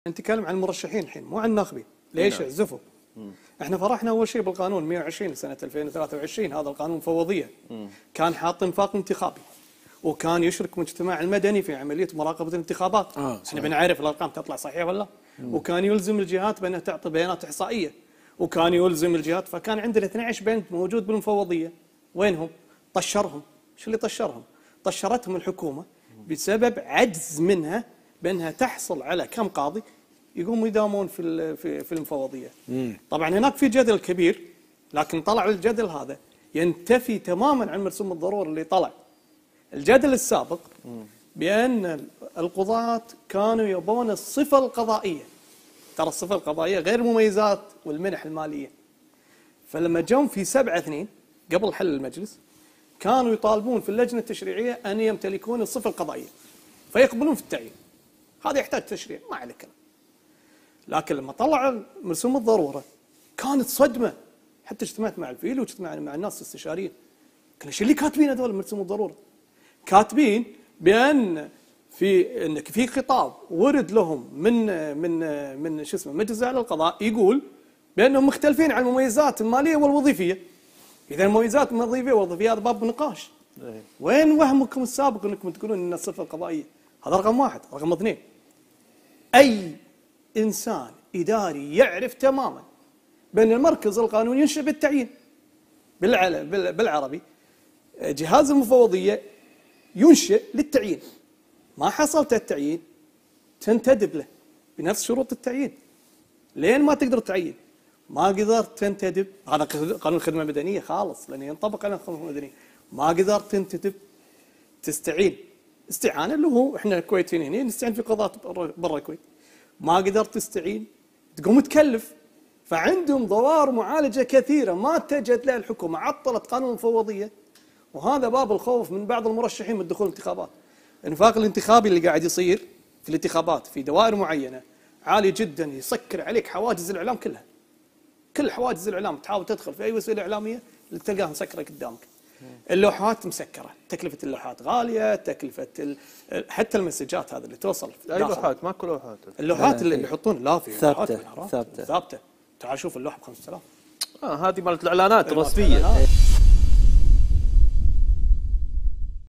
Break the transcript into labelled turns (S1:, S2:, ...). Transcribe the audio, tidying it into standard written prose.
S1: نتكلم عن المرشحين الحين مو عن الناخبين. ليش عزفوا؟ احنا فرحنا اول شيء بالقانون 120 سنه 2023. هذا القانون مفوضيه كان حاط نفاق انتخابي وكان يشرك المجتمع المدني في عمليه مراقبه الانتخابات. احنا بنعرف الارقام تطلع صحيحه ولا لا. وكان يلزم الجهات بانها تعطي بيانات احصائيه، وكان يلزم الجهات. فكان عندنا 12 بنك موجود بالمفوضيه. وينهم؟ طشرهم. شو اللي طشرهم؟ طشرتهم الحكومه بسبب عجز منها بانها تحصل على كم قاضي يقوموا يداومون في المفوضيه. طبعا هناك في جدل كبير، لكن طلع الجدل هذا ينتفي تماما عن مرسوم الضروره اللي طلع. الجدل السابق بان القضاة كانوا يبون الصفه القضائيه. ترى الصفه القضائيه غير المميزات والمنح الماليه. فلما جم في 7/2 قبل حل المجلس كانوا يطالبون في اللجنه التشريعيه ان يمتلكون الصفه القضائيه فيقبلون في التعيين. هذا يحتاج تشريع ما عليه كلام. لكن لما طلع مرسوم الضروره كانت صدمه. حتى اجتمعت مع الفيل واجتمعنا مع الناس الاستشاريين. قلنا شو اللي كاتبين هذول مرسوم الضروره؟ كاتبين بان في خطاب ورد لهم من شو اسمه مجلس اعلى القضاء يقول بانهم مختلفين عن المميزات الماليه والوظيفيه. اذا المميزات الماليه والوظيفيه هذا باب نقاش. وين وهمكم السابق انكم تقولون ان الصفه القضائيه؟ هذا رقم واحد. رقم اثنين، اي انسان اداري يعرف تماما بان المركز القانوني ينشئ بالتعيين. بالعربي جهاز المفوضيه ينشئ للتعيين. ما حصلت التعيين تنتدب له بنفس شروط التعيين. لين ما تقدر تعين ما قدرت تنتدب. هذا قانون الخدمه المدنيه خالص لانه ينطبق على الخدمه المدنيه. ما قدرت تنتدب تستعين استعانه اللي هو احنا الكويتيين هنا نستعين في قضاة برا الكويت. ما قدرت تستعين تقوم تكلف. فعندهم ظواهر معالجه كثيره ما اتجهت لها الحكومه، عطلت قانون المفوضيه. وهذا باب الخوف من بعض المرشحين من دخول الانتخابات. الانفاق الانتخابي اللي قاعد يصير في الانتخابات في دوائر معينه عالي جدا، يسكر عليك حواجز الاعلام كلها. كل حواجز الاعلام تحاول تدخل في اي وسيله اعلاميه اللي تلقاها مسكره قدامك. اللوحات مسكره، تكلفه اللوحات غاليه، تكلفه حتى المسجات هذه اللي توصل.
S2: اي لوحات؟ ماكو لوحات.
S1: اللوحات اللي يحطون لا في
S2: ثابته.
S1: ثابته. تعال شوف اللوحه ب 5000.
S2: هذه مالت الاعلانات الرسميه.